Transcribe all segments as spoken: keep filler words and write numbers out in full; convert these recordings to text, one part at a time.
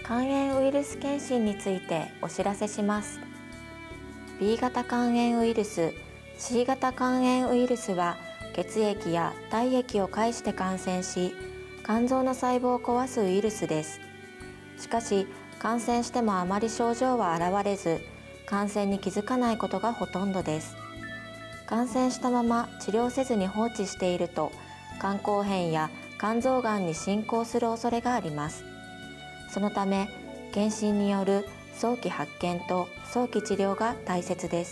肝炎ウイルス検診についてお知らせします。 ビー 型肝炎ウイルス、 シー 型肝炎ウイルスは血液や体液を介して感染し、肝臓の細胞を壊すウイルスです。しかし感染してもあまり症状は現れず、感染に気づかないことがほとんどです。感染したまま治療せずに放置していると、肝硬変や肝臓がんに進行する恐れがあります。そのため検診による早期発見と早期治療が大切です。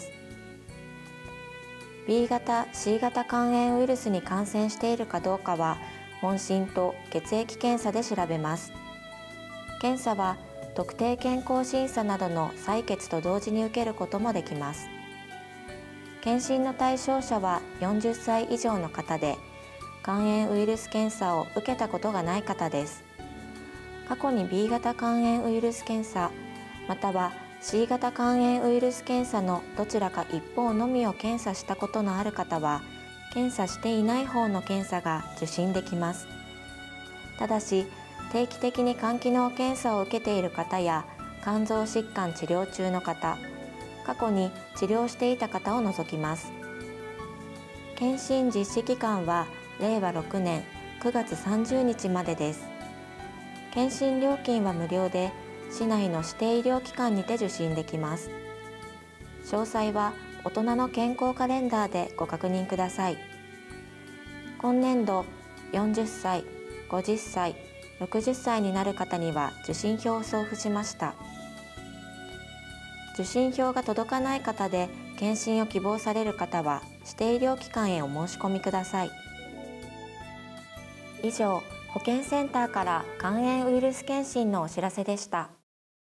ビー 型、シー 型肝炎ウイルスに感染しているかどうかは問診と血液検査で調べます。検査は特定健康審査などの採血と同時に受けることもできます。検診の対象者はよんじゅっさい以上の方で、肝炎ウイルス検査を受けたことがない方です。過去に ビー 型肝炎ウイルス検査または シー 型肝炎ウイルス検査のどちらか一方のみを検査したことのある方は、検査していない方の検査が受診できます。ただし定期的に肝機能検査を受けている方や肝臓疾患治療中の方、過去に治療していた方を除きます。検診実施期間はれいわろくねんくがつさんじゅうにちまでです。検診料金は無料で、市内の指定医療機関にて受診できます。詳細は大人の健康カレンダーでご確認ください。今年度よんじゅっさい、ごじゅっさい、ろくじゅっさいになる方には受診票を送付しました。受診票が届かない方で検診を希望される方は指定医療機関へお申し込みください。以上、保健センターから肝炎ウイルス検診のお知らせでした。